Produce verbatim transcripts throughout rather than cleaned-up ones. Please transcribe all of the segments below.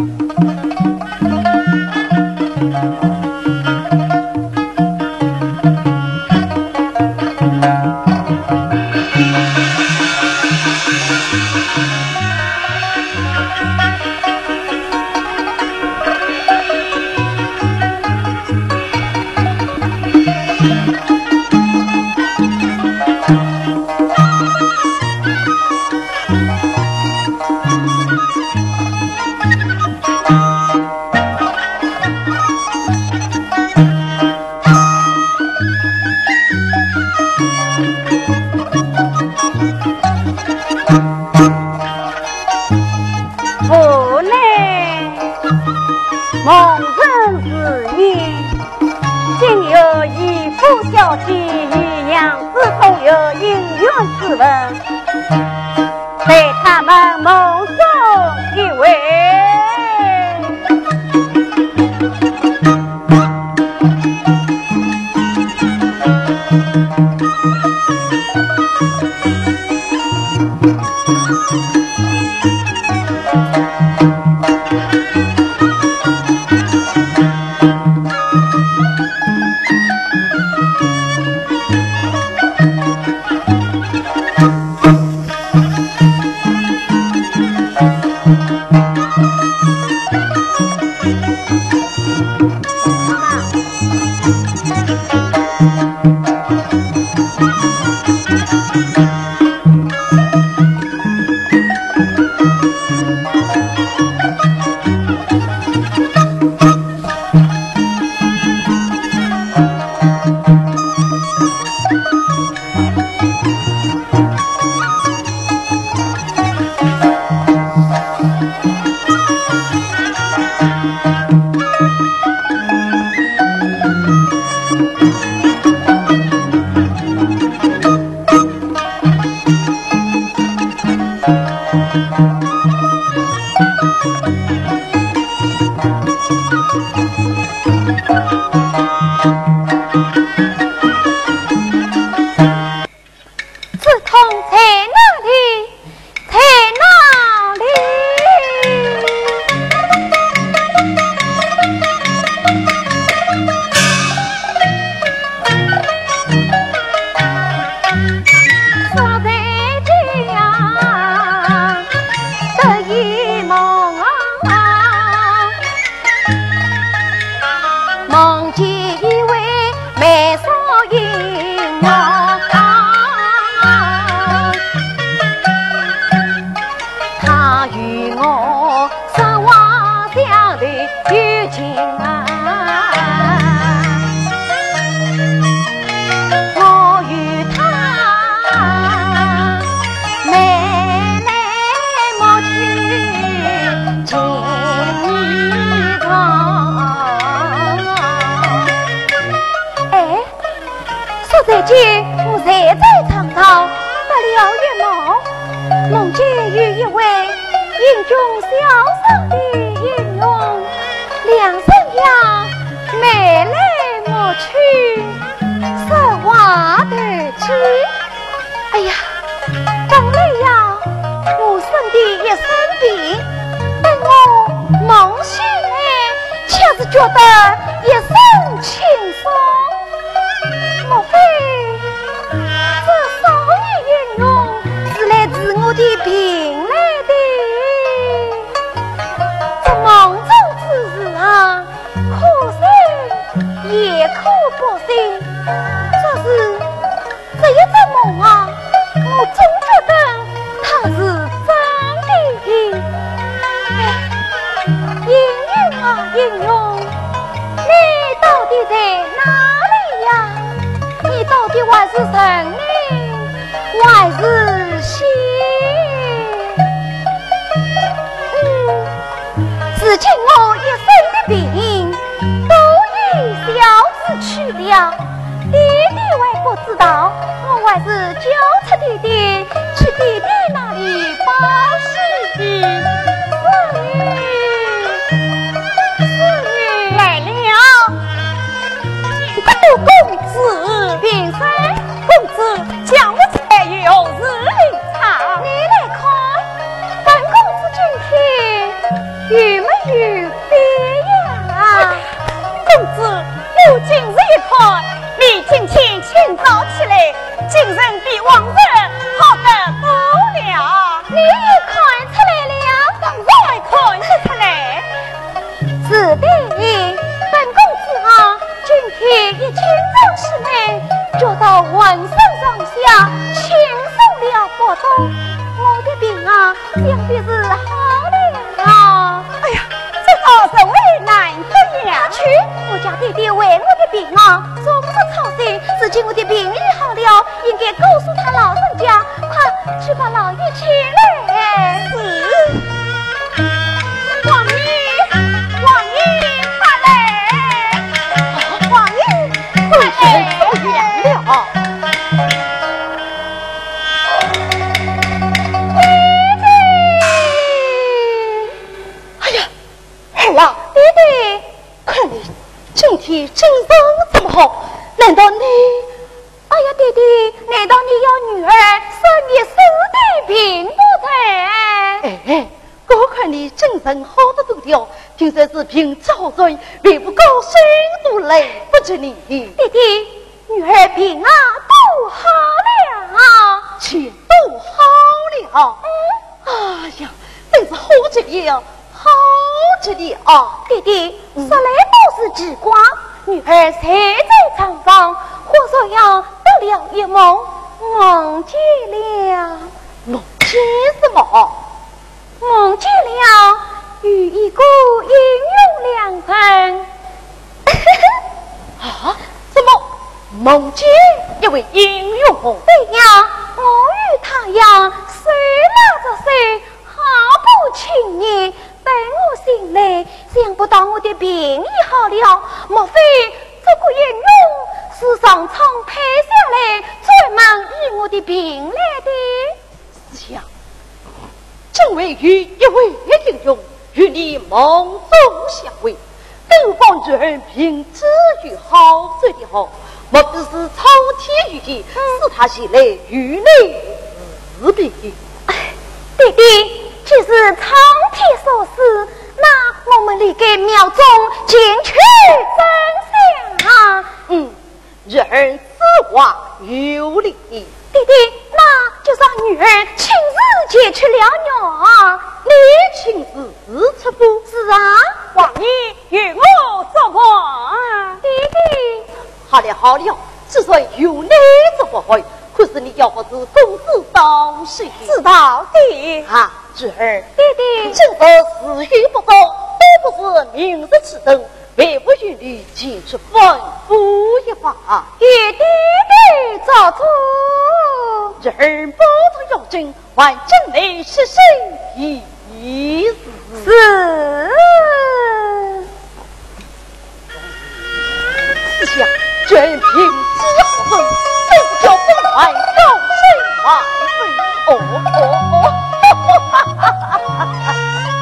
玉梅与别呀。公子有今日一看，你今天清早起来，精神比往日好得多了。 你也看出来了？ 当然看得出来。 是的，本公子啊，今天一清早起来，就到浑身上下轻松了不多。我的病啊，想必是好了啊。 哎呀，这倒是为难不了。 去，我家弟弟为我的病啊，做不出操心。如今我的病医好了，应该告诉他老人家，快去把老爷请来。 是。王爷，王爷，快来！ 王爷， 快来！走远了。 老弟弟， 看你今天精神这么好，难道你？ 哎呀，弟弟，难道你要女儿生你死的病不成？ 哎哎，我看你精神好得多了，听说是病早转，为不高兴都累不着你。 弟弟，女儿病啊都好了啊， 全都好了。嗯，哎呀，真是好着了。好着的啊， 弟弟，说来都是奇怪，女儿才在床房，或说要得了一梦，梦见了， 梦见什么？ 梦见了与一个英勇良人。 啊？怎么梦见一位英勇？ 对呀，我与他呀，手拉着手，好不亲昵。等我醒来，想不到我的病医好了，莫非这个英勇是上苍派下来专门医我的病来的？ 是呀，正为与一位英勇与你梦中相会，对方之人凭之与好最的好，莫不是苍天御意，是他前来与你辞别。 弟弟。既是苍天所示，那我们立刻秒钟进去真相啊！ 嗯，人此话有理。弟弟，那就让女儿亲自解去了啊！ 你亲自出不？ 是啊， 王爷与我作伴。 弟弟， 好了好了，之所以有你作伴，可是你要不是公子当谁知道的啊？侄儿， 弟弟， 今日时运不高，都不是明日启程，为不与你前去吩咐一番。 与弟弟做主， 侄儿保重要紧，万正内是谁意思？ 是。 思想全凭之后分，非不叫不来高升万分。哦哦哦！哈哈哈哈哈！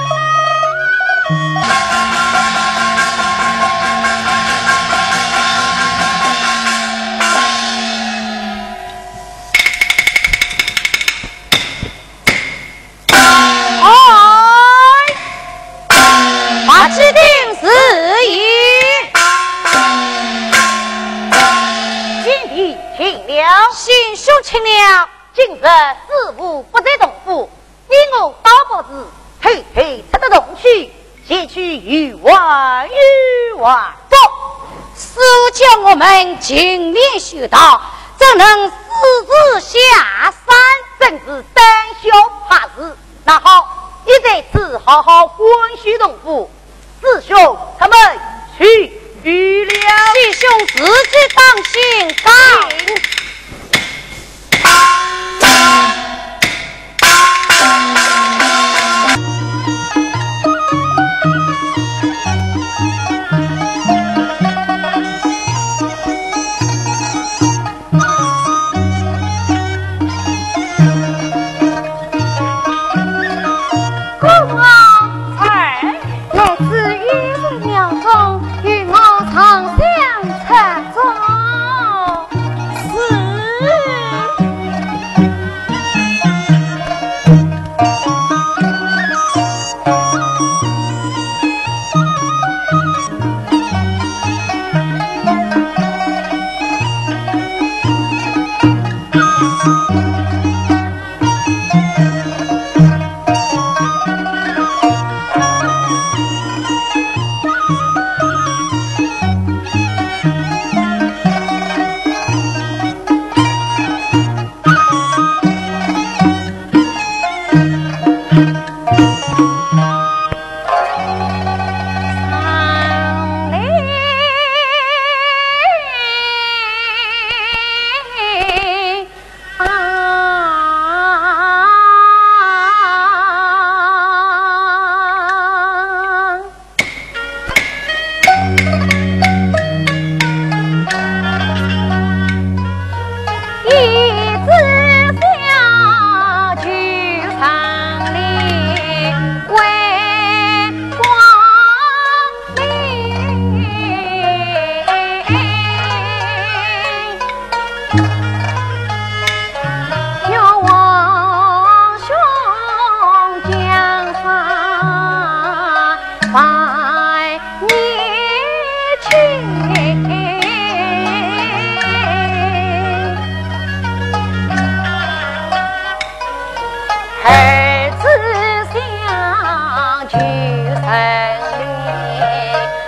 把指定事宜， 今天请了， 新书请了， 今日事务不在动府。你我大伯子偷偷出得洞去，先去与王与王走。 师教我们勤练修道，怎能私自下山？ 真是胆小怕事。那好，你在此好好观许洞府，师兄他们去与了。 弟兄自己当心干。 是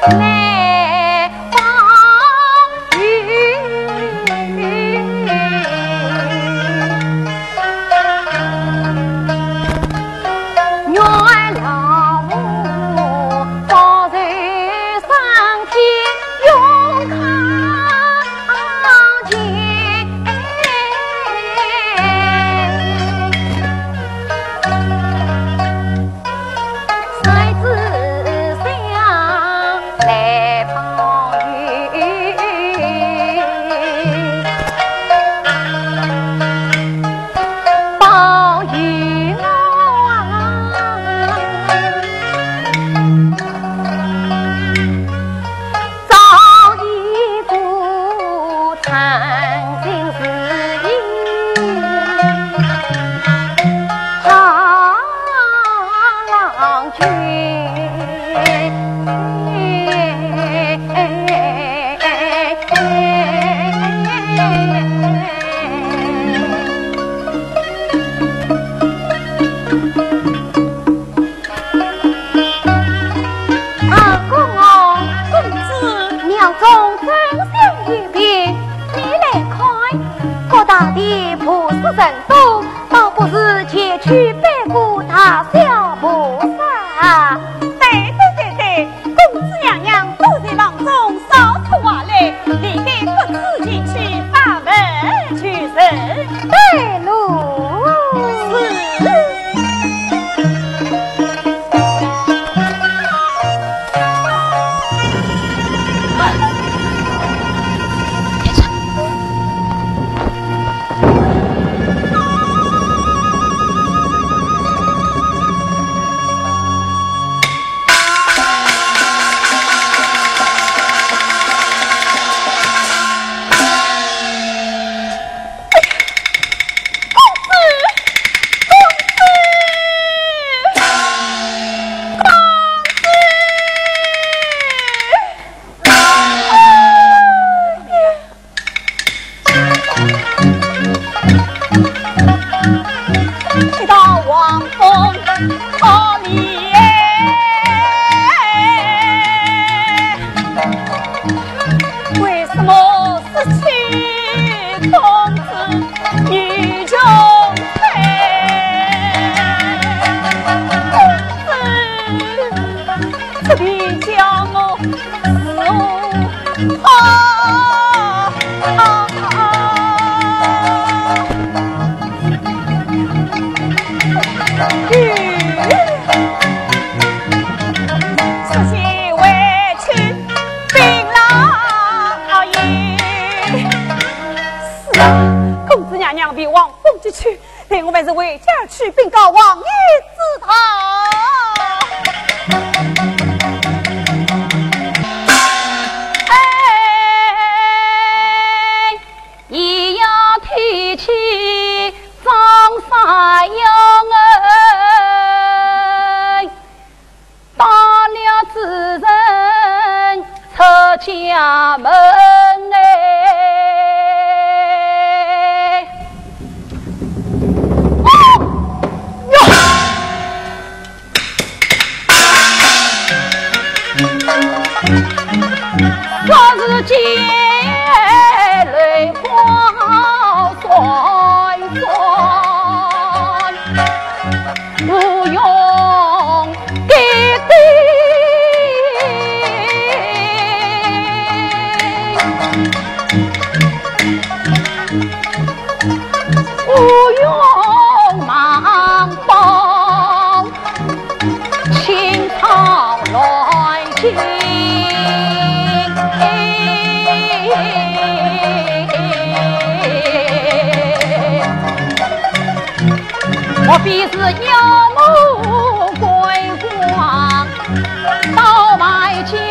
我必是妖魔鬼光倒卖钱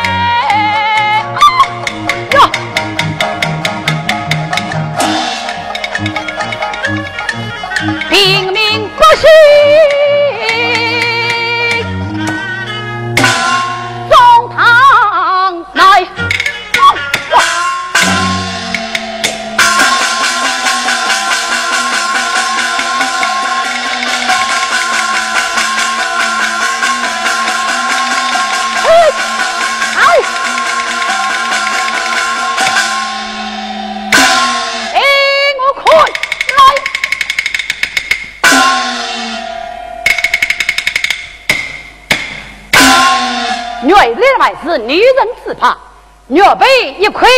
哟，平民百姓中堂来。 女儿来来是女人自怕，女儿被一亏。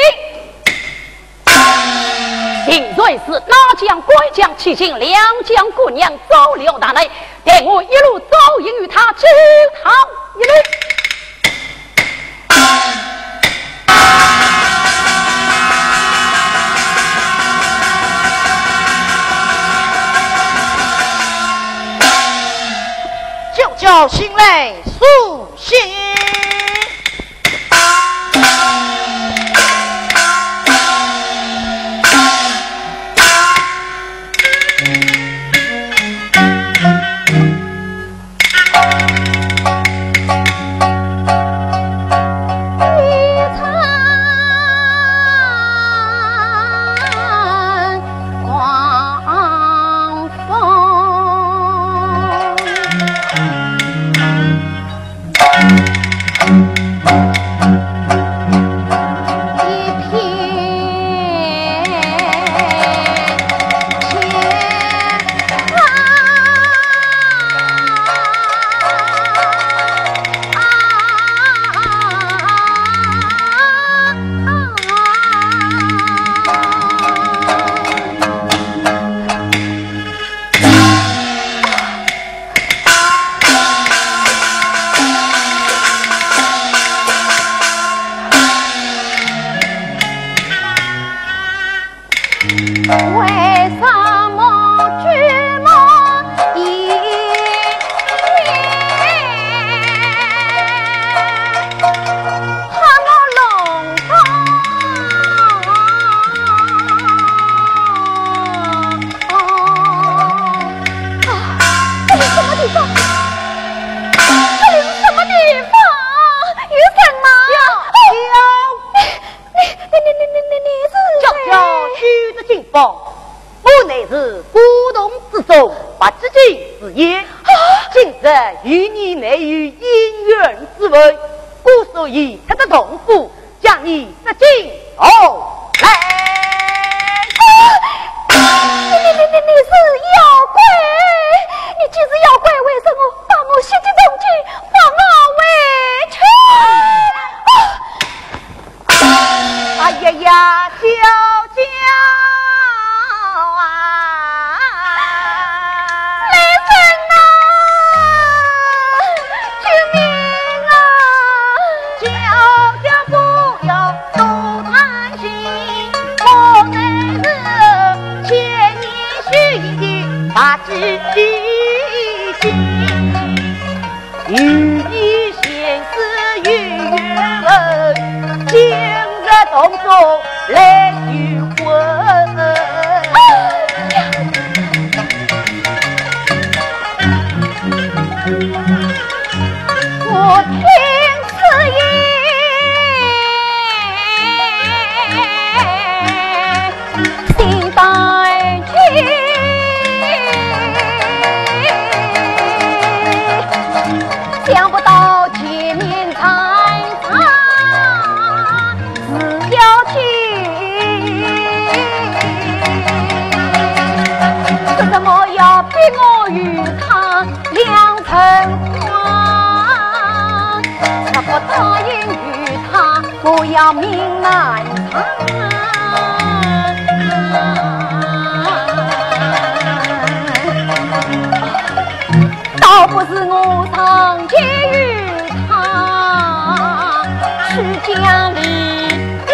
现在是大将归将七星两将姑娘走了大内，待我一路走引与他直讨一路。 就叫心来苏醒。与你内于姻缘之位，故所以他的同父将你杀进哦来。 你你你你你是妖怪！你既是妖怪，为什么把我写进中去，放我为臣？ 哎呀呀，娇娇。把知心与你相思与缘，今日同中来求婚。我听此言，心带情。想不到见面才他只要情，这怎么要逼我与他两成欢？他不答应与他，我要命难长。倒不是我常见于他去讲理，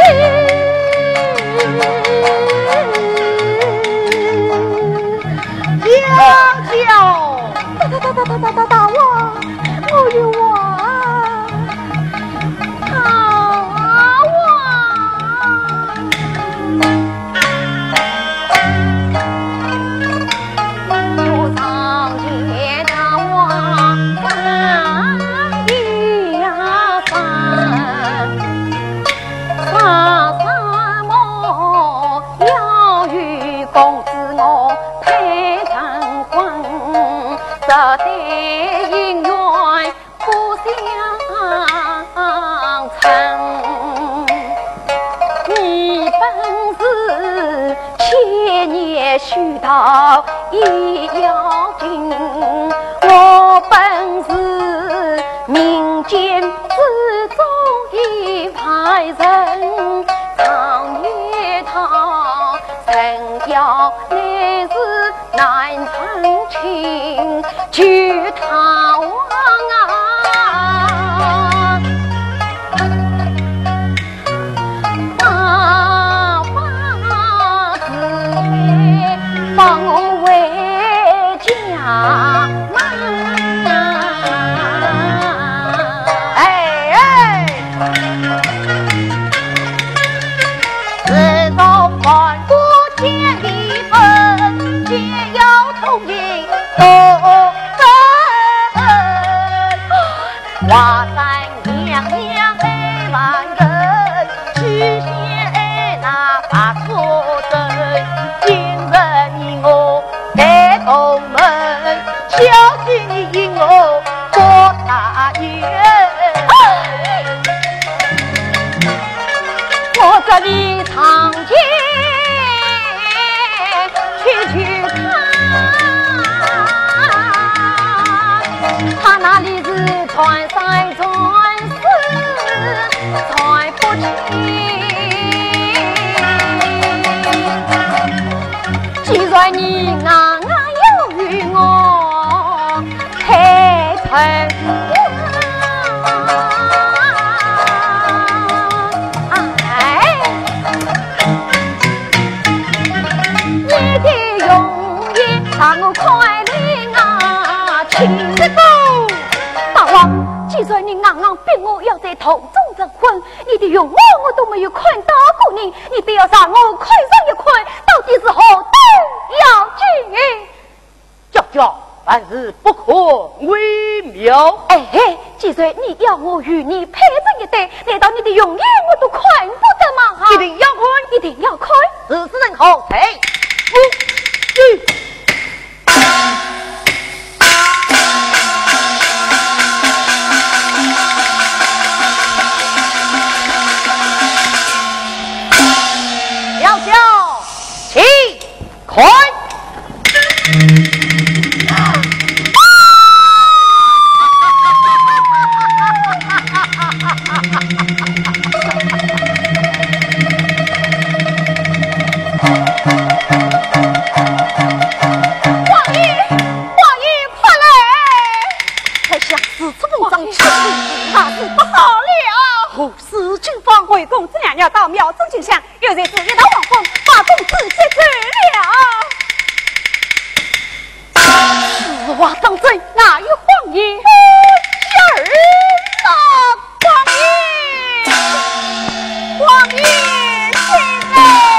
娇娇， 大大大大大大大大王，我有王，大王，我常见大王干一呀饭，啥什么要与公子我配成婚，这对姻缘不相称。你本是千年须道一妖精，我本是名见自中一派人，长夜他神要乃是难成情，去他王啊，大法子帮我为家华山娘娘爱万人，许仙那把错针，今日你我在同门，小心你引我过大院。我这里长街去去看，他那里是传山传世传不清。既然你硬硬要与我配成让我快领啊，请得走！大王，既然你硬硬逼我要在途中结婚，你的愿望我都没有看到过你，你不要让我看上一看，到底是何等要紧？ 娇娇，凡事不可为妙。 哎嘿，既然你要我与你配成一对，难道你的永远我都看不得吗？ 一定要看， 一定要看。 此事人好谁？不，嗯。小小，起，快！ 为公子娘娘到庙中进香，又在自己到王峰把公子接走了。此话当真，哪有谎言？儿啊，谎言，谎言是哎。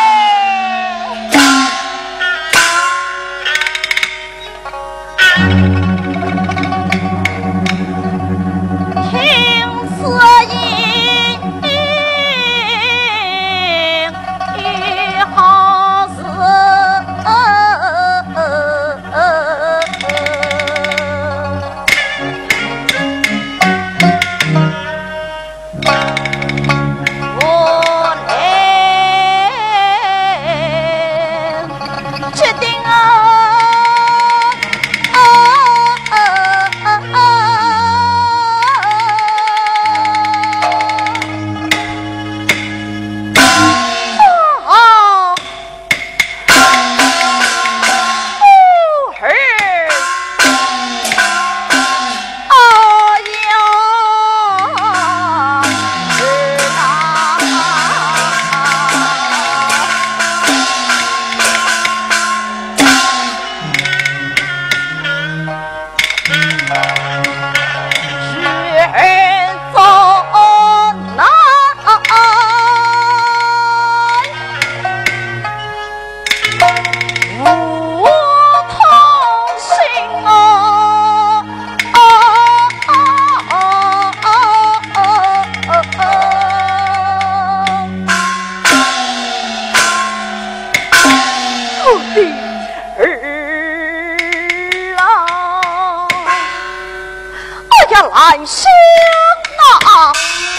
来香啊！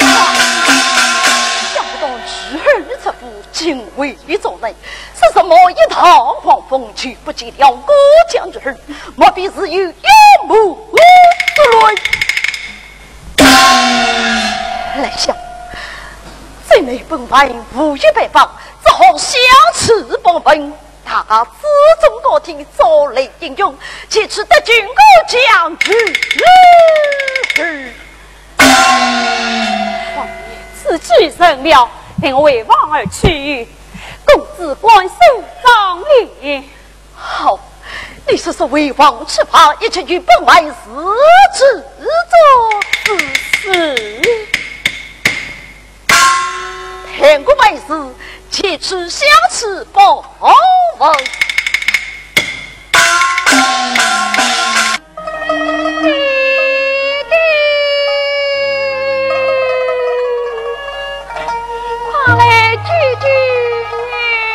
想不到侄儿这副敬畏做人，是什么一套狂风去不及了过江之儿，莫非是有妖魔之类？ 来想，这内本来无语北方，只好相持帮本。大家自重多听，坐雷英勇，且取得军国将军。 王爷此计成了，定为王而去。公子关守张礼。 好，你是说为王吃怕，一切与本来是制作之事。天国为事，且取相持报问。 快来聚聚女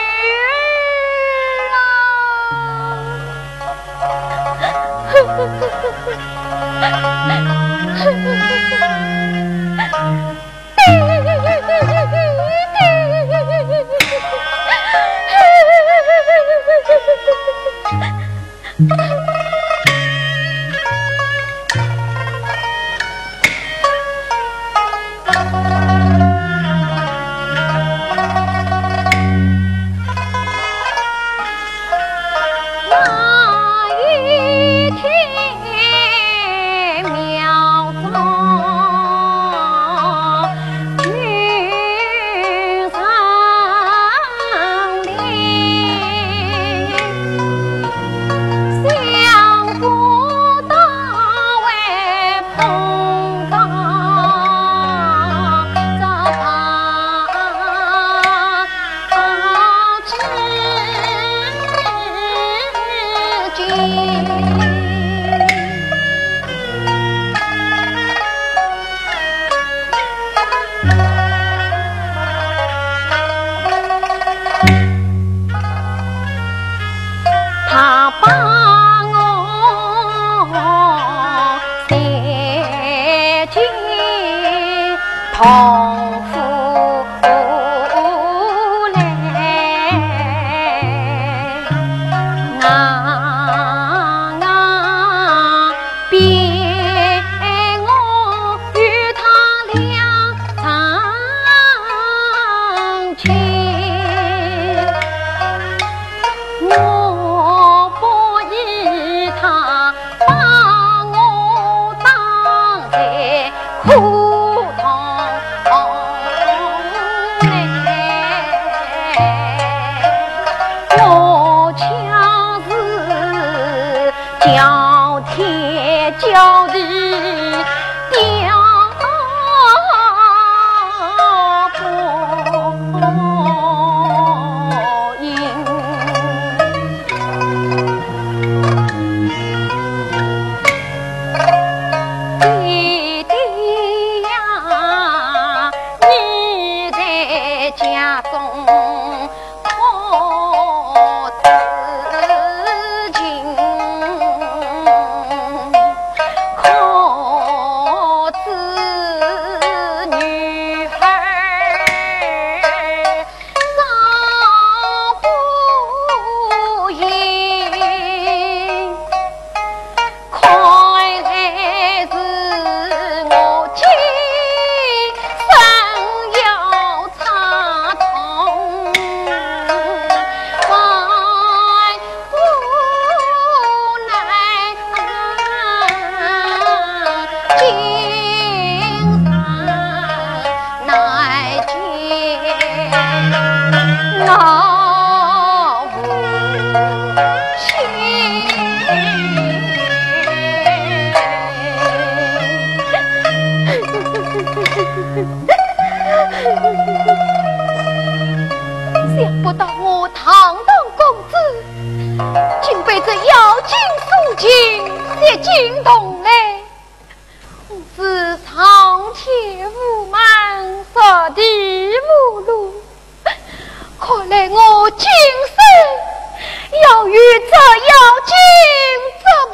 想不到我堂堂公子，竟被这妖精所惊，也惊动嘞！我是苍天无满，杀地无路，看来我今生要与这妖精作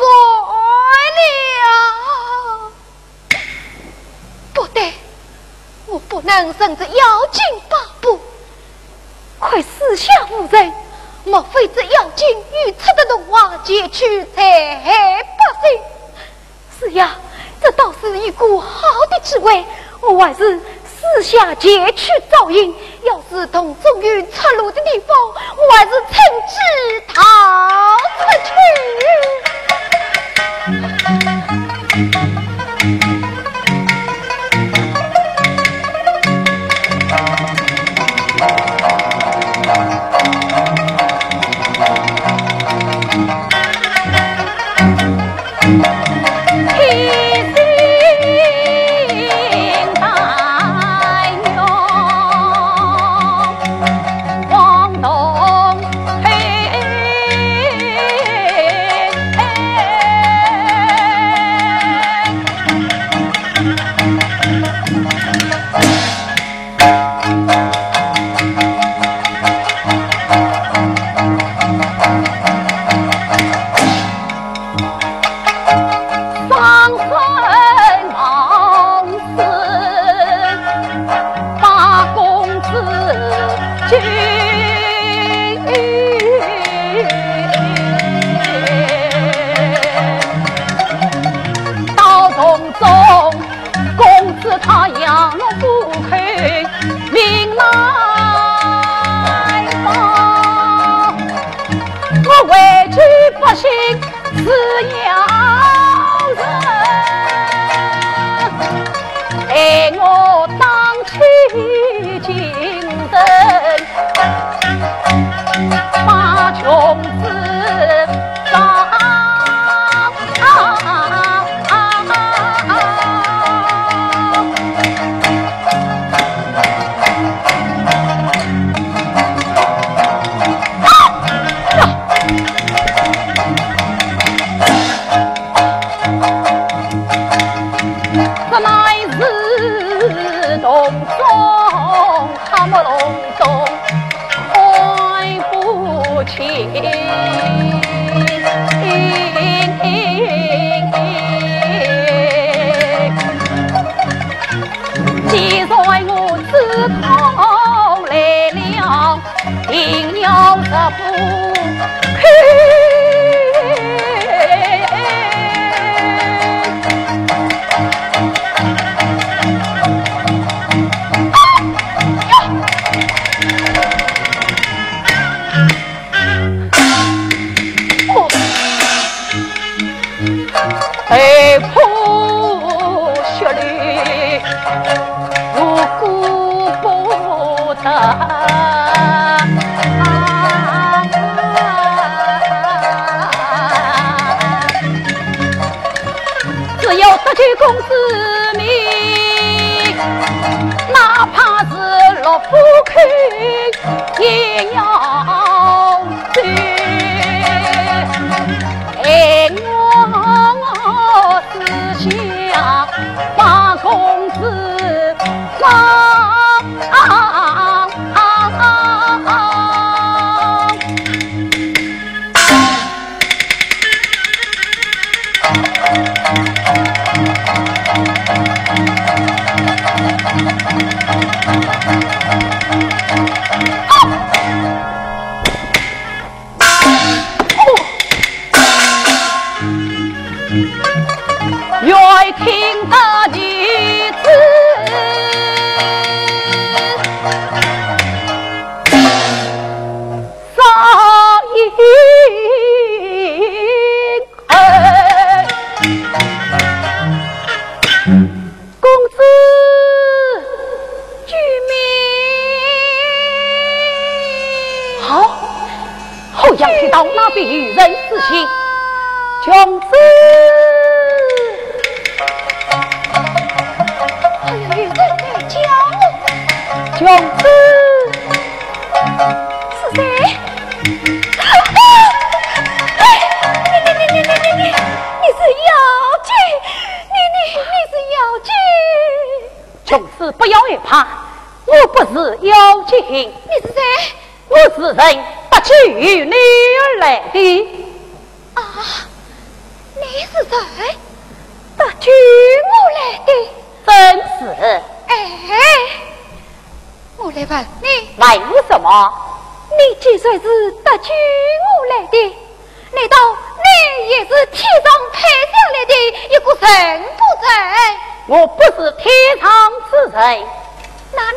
伴了。不对，我不能胜这妖精八步。快四下无人，莫非这妖精与此的龙娃结去才不行？是呀，这倒是一股好的机会，我还是私下劫取赵英，要是同中原出路的地方，我还是趁机逃出去。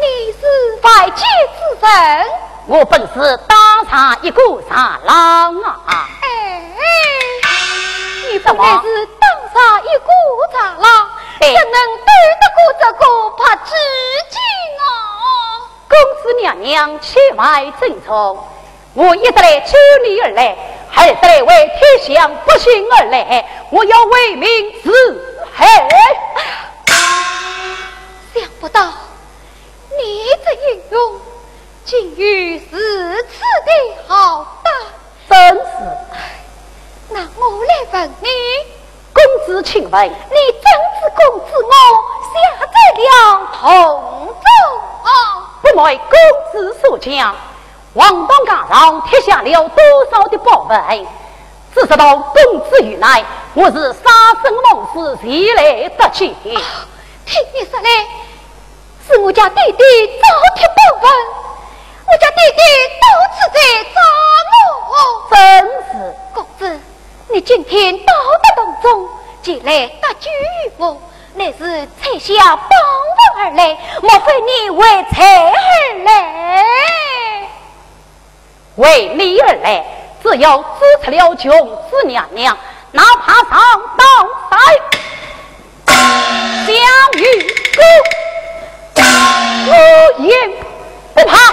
你是外界之人？ 我本是当上一个长郎啊！ 哎，你本来是当上一个长郎，怎能对得过这个怕知己啊？ 公子娘娘切外珍重，我一得来救你而来，还得来为天下不幸而来，我要为民自害。 想不到你这英勇，竟于如此的好大， 真是。 那我来问你， 公子请问， 你怎知公子我下在了同州啊？ 不瞒公子所讲，王东岗上贴下了多少的宝贝，只知道公子与乃，我是杀生猛士前来得去。 听你说来，是我家弟弟早贴报文，我家弟弟多次在找我。 真是。 公子，你今天到得洞中，既来搭救我，乃是才下帮我而来，莫非你为财而来？ 为你而来，只要支持了穷子娘娘，哪怕上当塞相与公，我也不怕。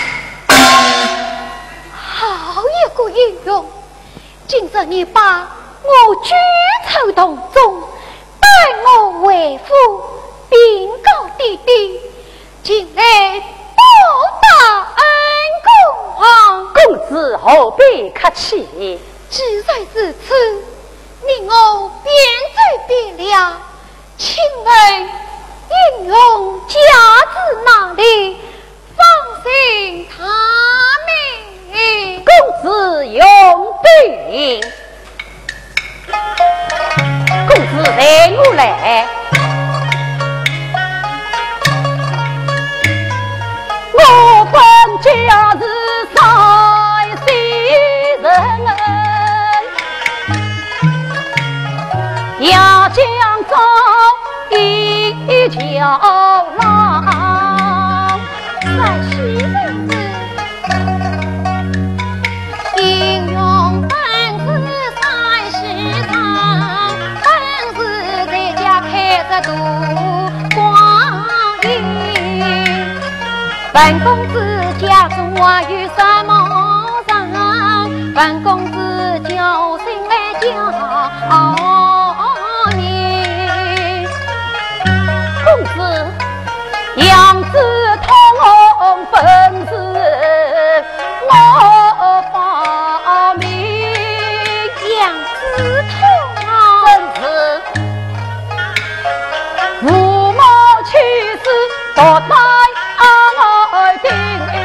好一个英勇！今日你把我举出洞中，待我为父，禀告弟弟，前来报答恩公啊！ 公子何必客气？ 既然如此，你我便罪别了。请问英勇家至哪里？放心他命。 公子用兵，公子带我来。我本家是山西人，压江州一条郎， 山西人子英勇本是山西人，本是在家开着赌光阴。本公子家中我有什么人？本公子叫声来叫你， 公子杨子通本是我报名， 杨子通啊， 真是父母去世多在爱定。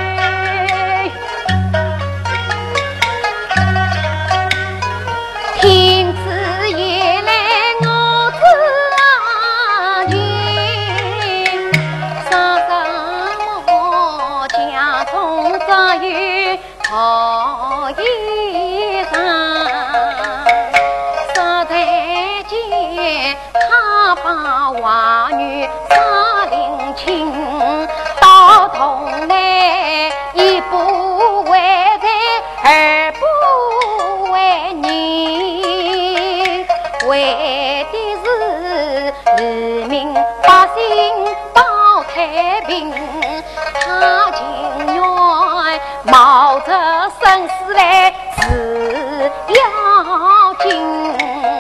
听此言来我自情，啥什么家中只有好衣裳，实在见他把娃女杀领亲，到头来一不为财，二不为人，为的是人民百姓保太平。他情愿冒着生死来治妖精，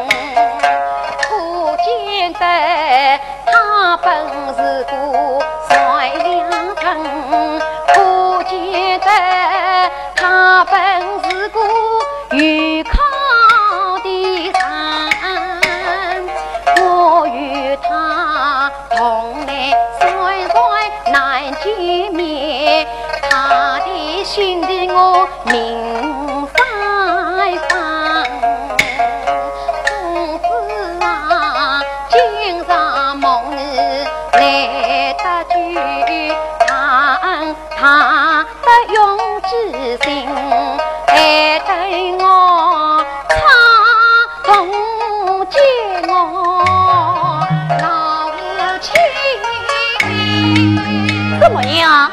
可见得他本是个善良人，可见得他本是个有靠的人。我与他同来虽然难见面，他的心里我明白白。公子啊，今朝梦里来得句，看他的勇之心，还对我唱同接我老亲。 怎么样？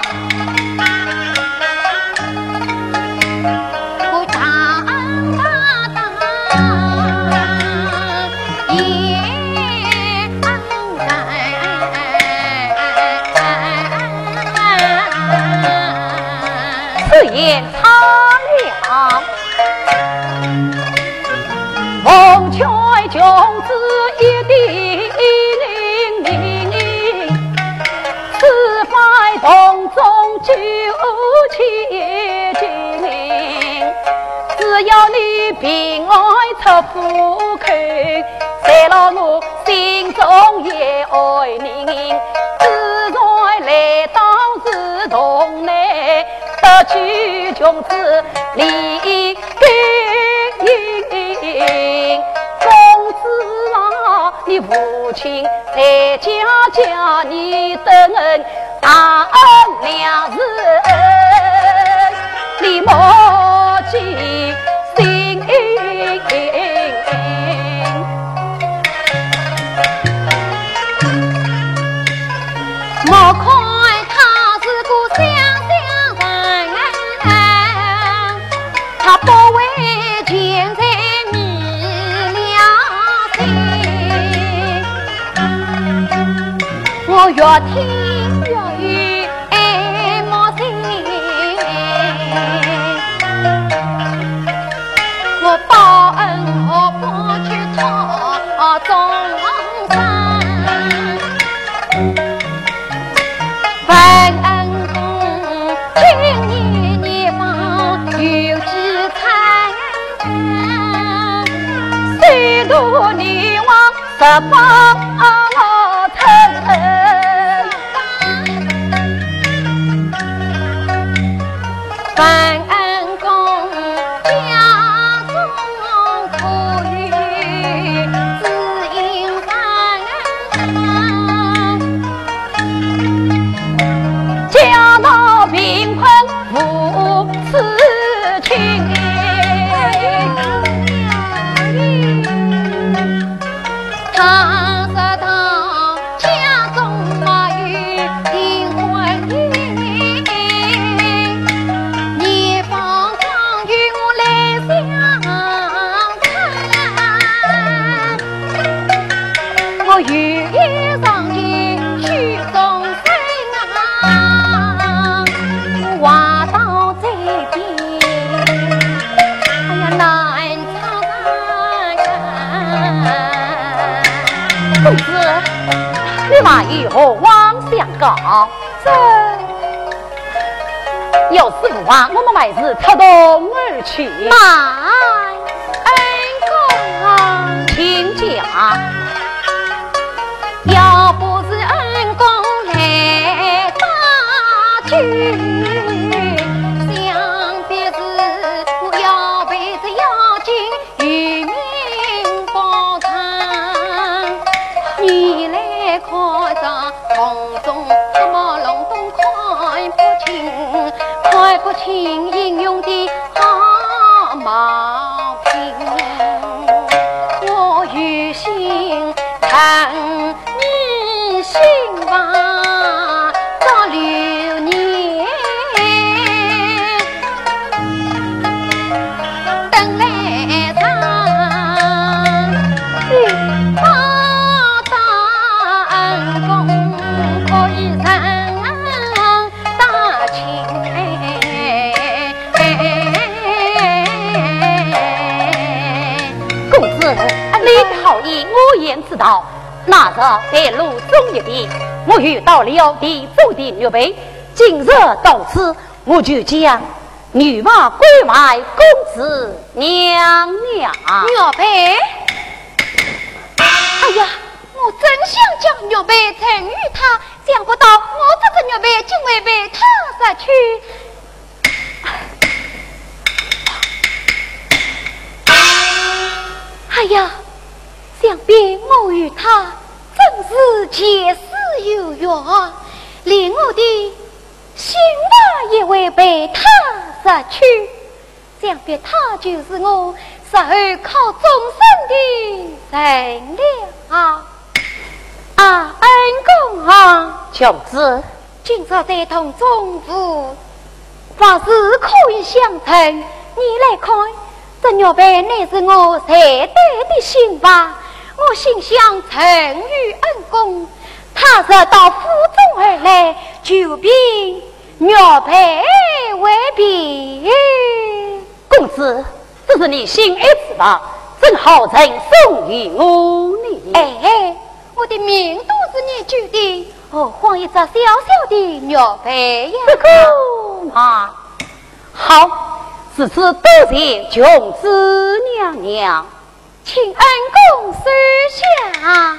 我当当当也此言苍凉，奉劝君子一定洞中九千金，只要你平安出府口，在了我心中也爱你。自然来当是同内，得取穷子李根。公子啊，你父亲在家家你的恩。大恩两人，你莫记心。莫看他是个乡乡人，他不为钱财迷了心。我越听。报恩何不去讨终身？问恩公，今年年方有几餐？虽度你往十八层。问恩公，家中苦雨只因烦，家道贫困无此情。他说他家中没有订婚姻，你方常与我来相看，我愿意上进许终身啊，话到这边，哎呀难唱。公子，你嘛有何妄想讲？这要是不忘，我们还是出动而去。慢，恩公啊，请讲。要不是恩公来打局，想必是我要被这妖精与民报偿。你来看着空中什么隆咚看不清，看不清英勇的好毛病。我有心看你心房早流年，等来长报答恩公可以上大清。公子，你的好意我也知道。那日在路中一地，我遇到了地主的玉佩，今日到此，我就将女娃归还公子娘娘。玉佩，哎呀，我真想将玉佩赠与他，想不到我这个玉佩竟会被他杀去。哎呀，想必我与他真是前世有缘，连我的心娃也会被他杀去。想必他就是我日后靠终身的人了啊！啊，恩公啊，穷子， 今朝在同中午，凡事可以相成。你来看，这鸟辈乃是我才带的心吧？我心想曾与恩公，他日到府中而来，就凭鸟辈为凭。 公子，这是你心爱之吧？正好曾送与我你。 哎，我的命都是你决定，何况一只小小的鸟辈呀？ 这个嘛，好，此次多谢琼子娘娘， 请恩公收下。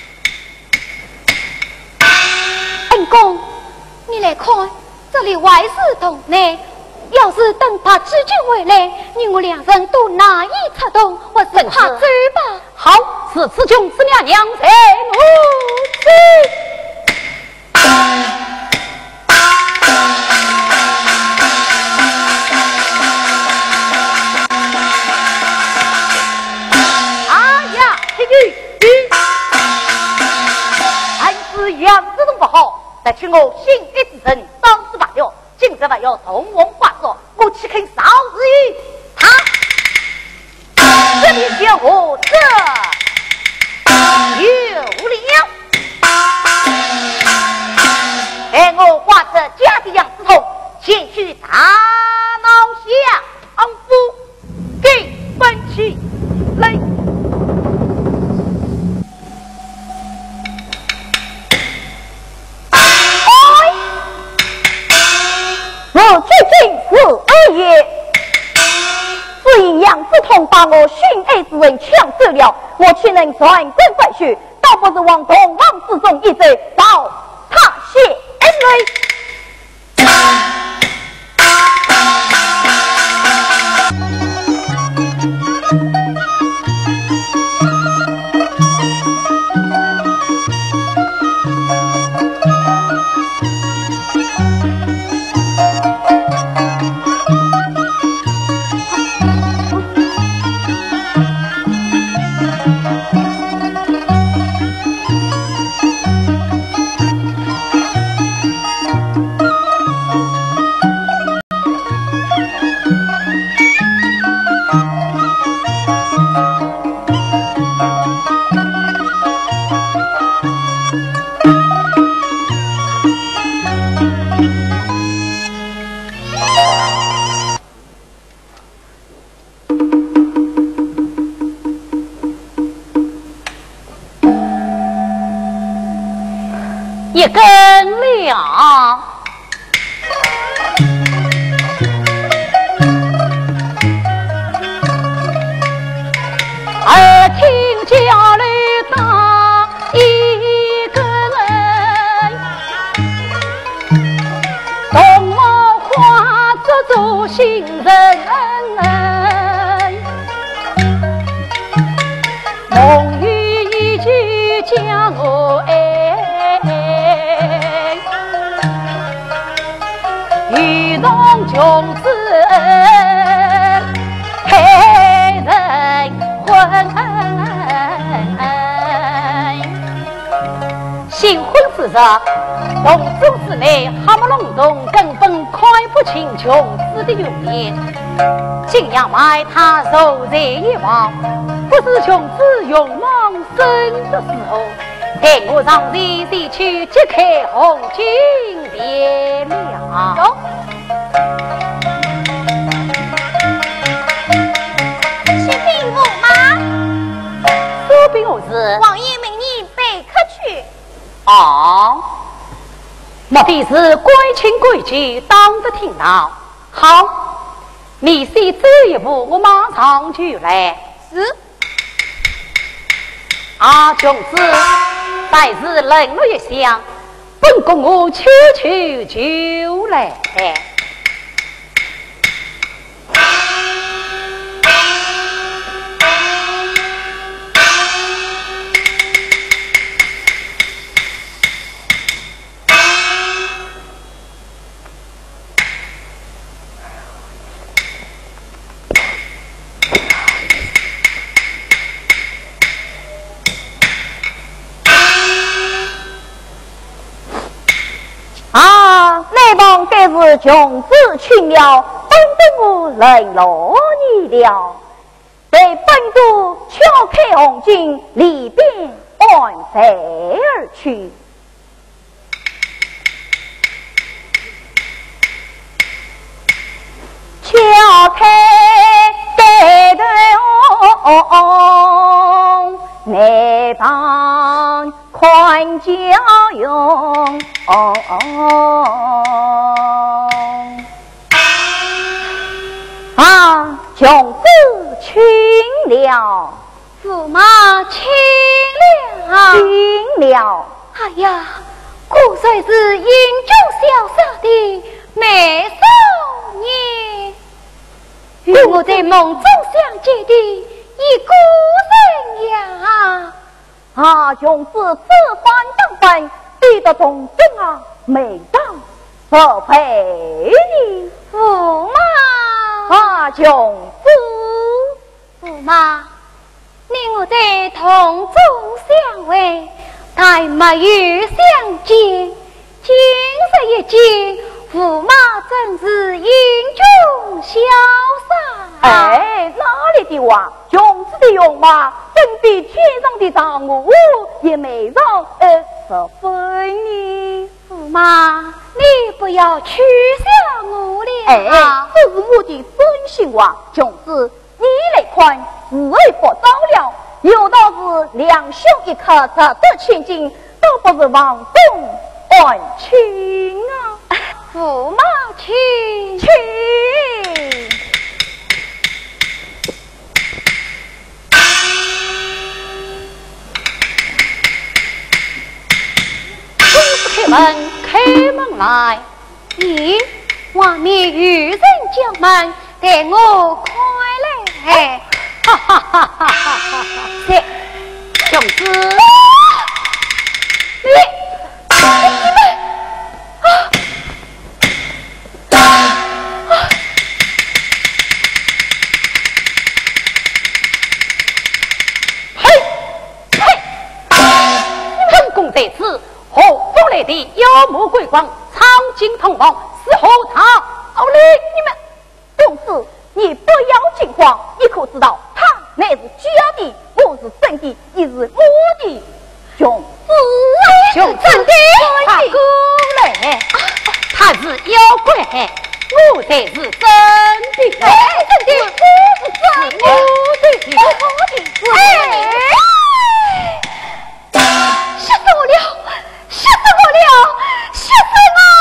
恩公，你来看，这里万事同难。要是等他知军回来，你我两人都难以策动，我是怕走吧。 好，此次琼子娘娘在我这。啊呀，这句还是样子都不好，但是我心一之人，当时罢了。今日还要同王话说，我岂肯少日于他？这里小伙子有了，待我画着家的样子头，先去大闹下昂夫，给分起来。 我究竟是二爷，只因杨子通把我寻爱之人抢走了，我岂能传根断续？倒不是往同王之中一走，到他血恩泪。 一根了，而听家里打一根，东毛花着做新人，梦雨一句将我爱。遇动穷子黑人婚，新婚之日，隆中之内哈么隆咚，根本开不清穷子的容颜。竟要买他受在一旁，不是穷子勇猛生的时候。待我上前前去揭开红巾别了。 走。是兵部吗？ 说兵我是。 王爷命你备客去。 哦，莫非是规情规矩当着听到？好，你先走一步，我马上就来。 是。 啊，穷子。但是冷了一想，本宫我求求就来。啊！ 希望该是穷子去了，帮得我冷落你了。对本都敲开红巾，里边安载而去。敲开盖头，内房宽脚用。啊，穷子请了， 驸马请了， 请了。 哎呀，果然是英俊潇洒的美少年，与我在梦中相见的一个人呀！ 啊，穷子此番当扮，对得同正啊，美当不配你。 驸马， 啊，穷子， 驸马，你我在同中相会，但没有相见。今日一见，驸马真是英俊潇洒。 哎，哪里的话？穷子的容貌，真比天上的嫦娥也美上二十分呢。 驸马，你不要取笑我了。 哎，这是我的真心话。穷子，你来看，是为不着了，有道是两袖一颗值得千金，都不是王中安亲啊。 驸马请请。 开门，开门来！咦，外面有人叫门，带我快来！哈哈哈哈哈哈！是，公子，你，你们啊！嘿，嘿，本宫在此。何风来的妖魔鬼怪，苍劲腾王，是何他？ 奥利，你们公子，你不要惊慌，你可知道他乃是假的，我是真的，你是我的兄子， 兄真的，他过来，他是妖怪，我才是真的，真的，我是真的，我的，我的，哎，吓死我了！吓死我了！吓死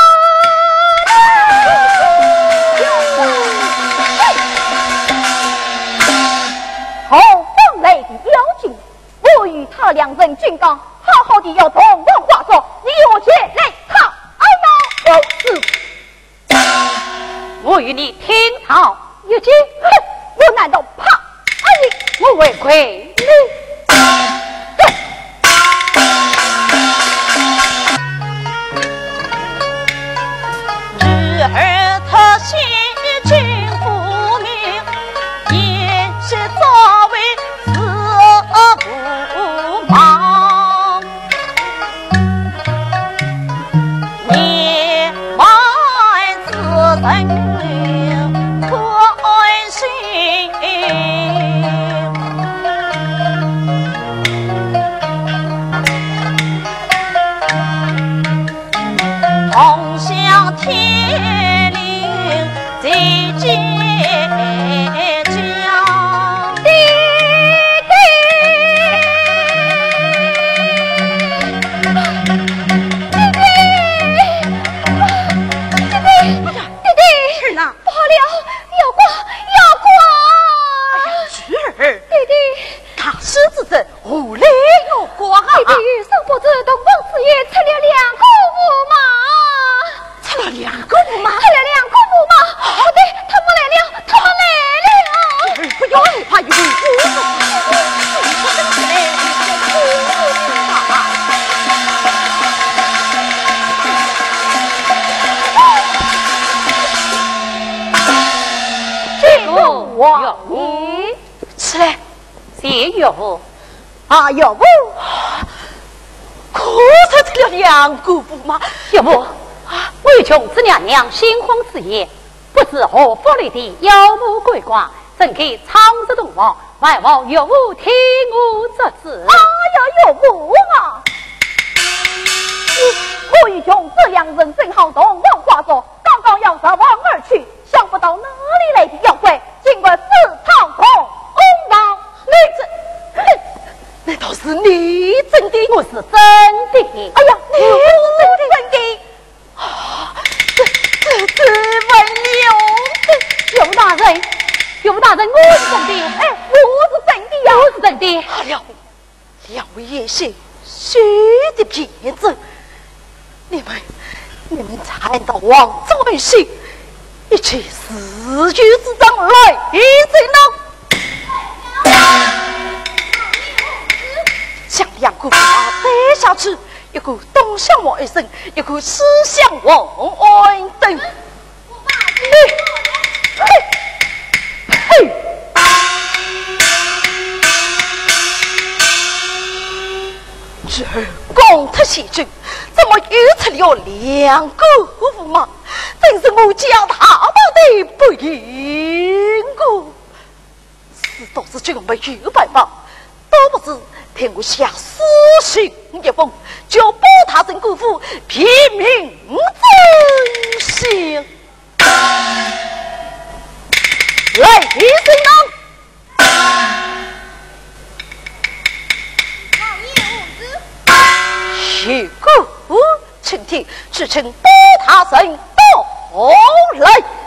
我！后方来的妖精，我与他两人均刚，好好的要同王话说，你我前来他哎呀，公子， 我与你听好， 有情，哼，我难道怕啊你？ 我为亏你。 儿他先君父命，也是作为死不忙。年迈子等可安心，同享天灵在街角，弟弟，弟弟，弟弟，弟弟，是呢，不好了，要挂，要挂！哎呀，菊儿，弟弟，大狮子这无来要挂啊！弟弟，生不知东方四爷吃了两个驸马。吃了两个驸马，吃了两个驸马。哦，对，他们来了，他们来了。不要害怕，有这个我你吃来，谁有？ 啊，要不可是吃了两个驸马， 要不？ 为贵琼之娘娘新婚之夜，不知何府里的妖魔鬼怪，正给苍子洞房，外望有无听我这旨？ 啊呀，有无啊！我与琼这两人正好同往化作，刚刚要上往而去，想不到哪里来的妖怪，竟然自讨空公道！ 你这，难道是你真的？ 我是真的。 哎呀，你是真的！ 啊，这这这位牛， 尤大人，尤大人，我是真的。 哎，我是真的呀， 我是真的。 啊，两位，两位也是虚的骗子！你们，你们猜到王在心，一起死于之中来一起呢？像两股马飞下去，一股东向我一声，一股西向我外等。嘿，嘿，嘿！这公特喜剧，怎么又出了两个驸马？真是我家大宝的不应过。是倒是就没有办法，倒不是听我下私信一封，就把他成姑父拼命真心。来，一声呢？许姑，请听，只请把他神到来。